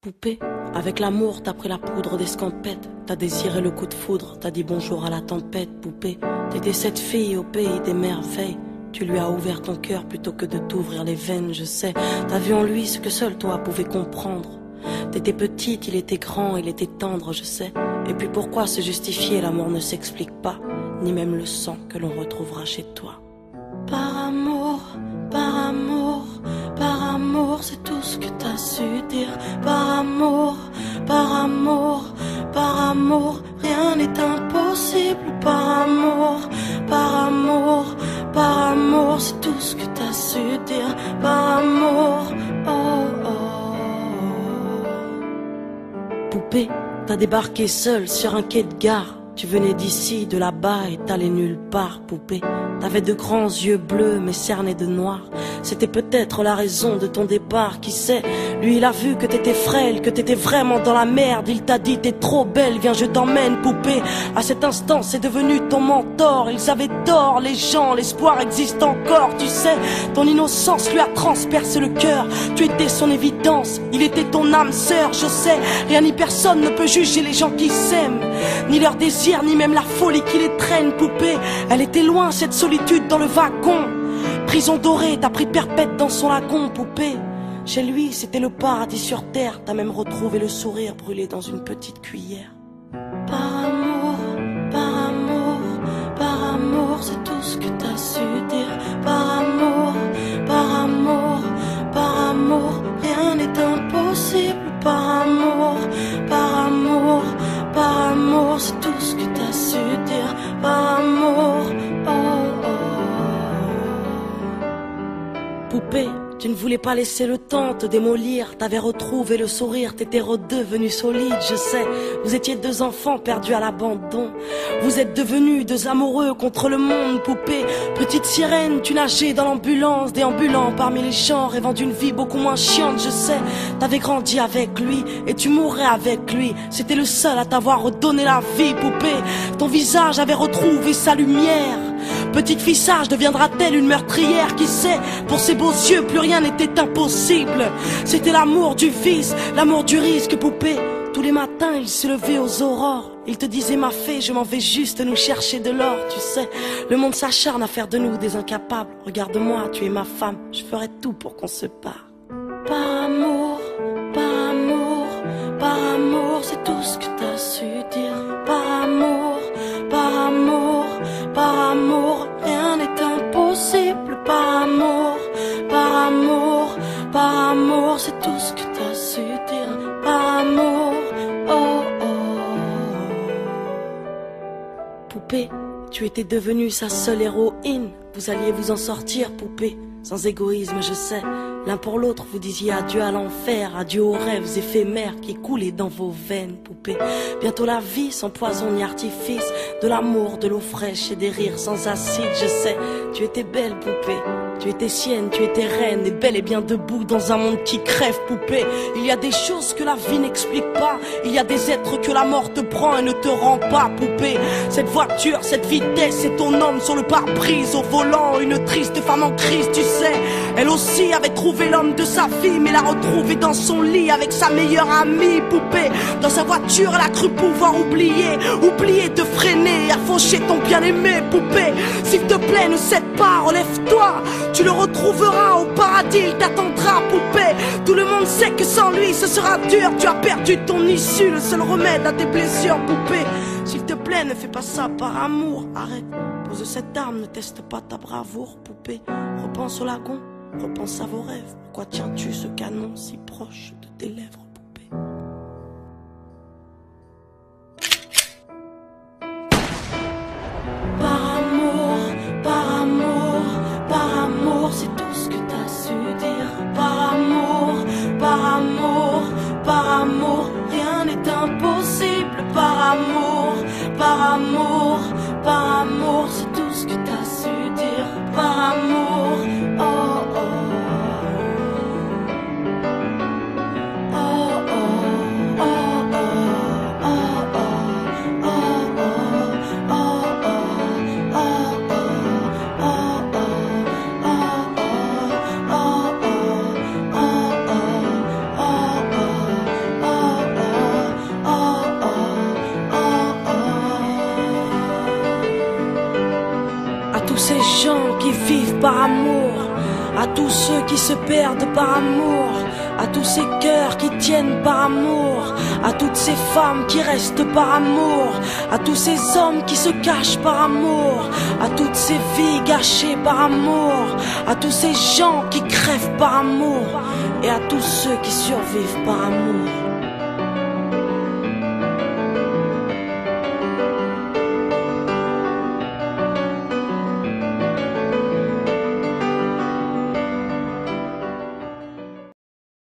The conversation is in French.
Poupée, avec l'amour t'as pris la poudre d'escampette. T'as désiré le coup de foudre, t'as dit bonjour à la tempête. Poupée, t'étais cette fille au pays des merveilles. Tu lui as ouvert ton cœur plutôt que de t'ouvrir les veines, je sais. T'as vu en lui ce que seul toi pouvais comprendre. T'étais petite, il était grand, il était tendre, je sais. Et puis pourquoi se justifier, l'amour ne s'explique pas, ni même le sang que l'on retrouvera chez toi. Par amour, par amour, par amour, c'est tout ce que t'as su dire. Par amour, par amour, par amour, rien n'est impossible. Par amour, par amour, par amour, c'est tout ce que t'as su dire. Par amour, oh oh. Poupée, t'as débarqué seule sur un quai de gare. Tu venais d'ici, de là-bas et t'allais nulle part, poupée. T'avais de grands yeux bleus mais cernés de noir. C'était peut-être la raison de ton départ, qui sait. Lui il a vu que t'étais frêle, que t'étais vraiment dans la merde. Il t'a dit t'es trop belle, viens je t'emmène, poupée. À cet instant c'est devenu ton mentor. Ils avaient tort les gens, l'espoir existe encore, tu sais. Ton innocence lui a transpercé le cœur. Tu étais son évidence, il était ton âme sœur, je sais. Rien ni personne ne peut juger les gens qui s'aiment, ni leur désir, ni même la folie qui les traîne, poupée. Elle était loin cette solitude dans le wagon. Prison dorée, t'as pris perpète dans son lagon, poupée. Chez lui, c'était le paradis sur terre. T'as même retrouvé le sourire brûlé dans une petite cuillère. Par amour, par amour, par amour, c'est tout ce que t'as su dire. Par amour, par amour, par amour, rien n'est impossible. Par amour, par amour, par amour, c'est tout ce que t'as su dire. Par amour, oh oh. Poupée, tu ne voulais pas laisser le temps te démolir. T'avais retrouvé le sourire, t'étais redevenu solide, je sais. Vous étiez deux enfants perdus à l'abandon. Vous êtes devenus deux amoureux contre le monde, poupée. Petite sirène, tu nageais dans l'ambulance, déambulant parmi les gens, rêvant d'une vie beaucoup moins chiante, je sais. T'avais grandi avec lui et tu mourrais avec lui. C'était le seul à t'avoir redonné la vie, poupée. Ton visage avait retrouvé sa lumière. Petite fille sage deviendra-t-elle une meurtrière? Qui sait? Pour ses beaux yeux, plus rien n'était impossible. C'était l'amour du vice, l'amour du risque, poupée. Tous les matins, il se levait aux aurores. Il te disait ma fée, je m'en vais juste nous chercher de l'or, tu sais. Le monde s'acharne à faire de nous des incapables. Regarde-moi, tu es ma femme, je ferai tout pour qu'on se parle. Par amour, par amour, par amour, c'est tout ce que t'as su dire. Par amour, par amour, par amour, rien n'est impossible. Par amour, par amour, par amour, c'est tout ce que t'as su dire. Par amour, oh oh. Poupée, tu étais devenue sa seule héroïne. Vous alliez vous en sortir, poupée, sans égoïsme, je sais. L'un pour l'autre, vous disiez adieu à l'enfer, adieu aux rêves éphémères qui coulaient dans vos veines, poupée. Bientôt la vie sans poison ni artifice, de l'amour, de l'eau fraîche et des rires sans acide, je sais. Tu étais belle, poupée. Tu étais sienne, tu étais reine, et bel et bien debout dans un monde qui crève, poupée. Il y a des choses que la vie n'explique pas. Il y a des êtres que la mort te prend et ne te rend pas, poupée. Cette voiture, cette vitesse, c'est ton homme sur le pare-brise au volant. Une triste femme en crise, tu sais. Elle aussi avait trouvé l'homme de sa vie, mais l'a retrouvé dans son lit avec sa meilleure amie, poupée. Dans sa voiture, elle a cru pouvoir oublier de freiner, à faucher ton bien-aimé, poupée. S'il te plaît, ne cède pas, relève-toi. Tu le retrouveras au paradis, il t'attendra, poupée. Tout le monde sait que sans lui ce sera dur. Tu as perdu ton issue, le seul remède à tes blessures, poupée. S'il te plaît, ne fais pas ça par amour. Arrête, pose cette arme, ne teste pas ta bravoure, poupée. Repense au lagon, repense à vos rêves. Pourquoi tiens-tu ce canon si proche de tes lèvres, poupée? Par amour, par amour, par amour, c'est tout ce que t'as su dire. Par amour, par amour, par amour, rien n'est impossible. Par amour, par amour, par amour, c'est tout ce que t'as su dire. Par amour, oh oh. amour, à tous ceux qui se perdent par amour, à tous ces cœurs qui tiennent par amour, à toutes ces femmes qui restent par amour, à tous ces hommes qui se cachent par amour, à toutes ces vies gâchées par amour, à tous ces gens qui crèvent par amour, et à tous ceux qui survivent par amour.